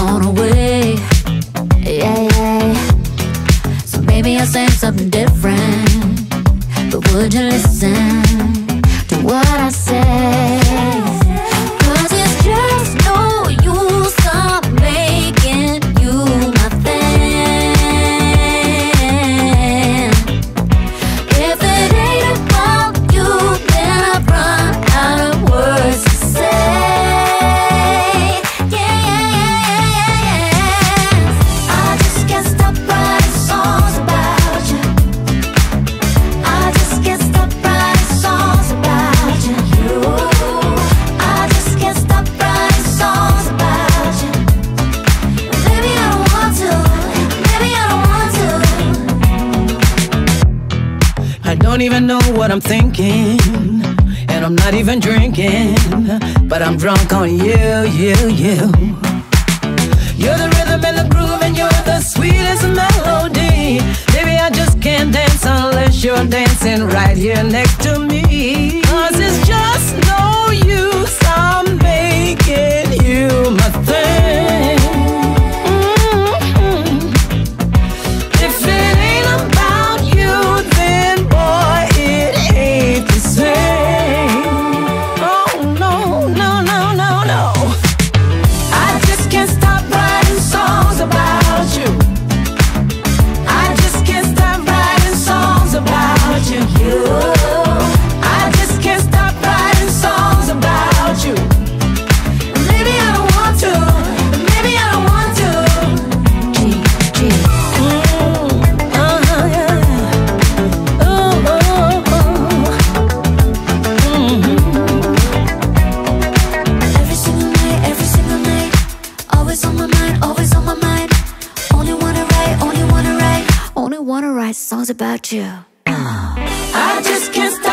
on our way. Yeah, yeah. So maybe I'll say something different, but would you listen to what I say? 'Cause it's just no use I'm making you my thing. If it ain't about you, then I've run out of words to say. Yeah, yeah, yeah, yeah, yeah. I just can't stop writing songs about you. I just can't stop writing songs about you. I just can't stop writing songs about you. Maybe I don't want to. Maybe I don't want to. I don't even know what I'm thinking, and I'm not even drinking, but I'm drunk on you, you, you. You're the rhythm and the groove, and you're the sweetest melody. Baby, I just can't dance unless you're dancing right here next to me. 'Cause it's just no use I'm making you my thing. If it ain't about you, then boy, it ain't the same. Oh no, no, no, no, no. I just can't stop writing songs about you. I just can't stop writing songs about you. I just can't stop writing songs about you. Maybe I don't want to. Maybe I don't want to. Yeah. Oh, oh, oh. Every single night, always on my mind, always on my mind. Only wanna write songs about you. I just can't stop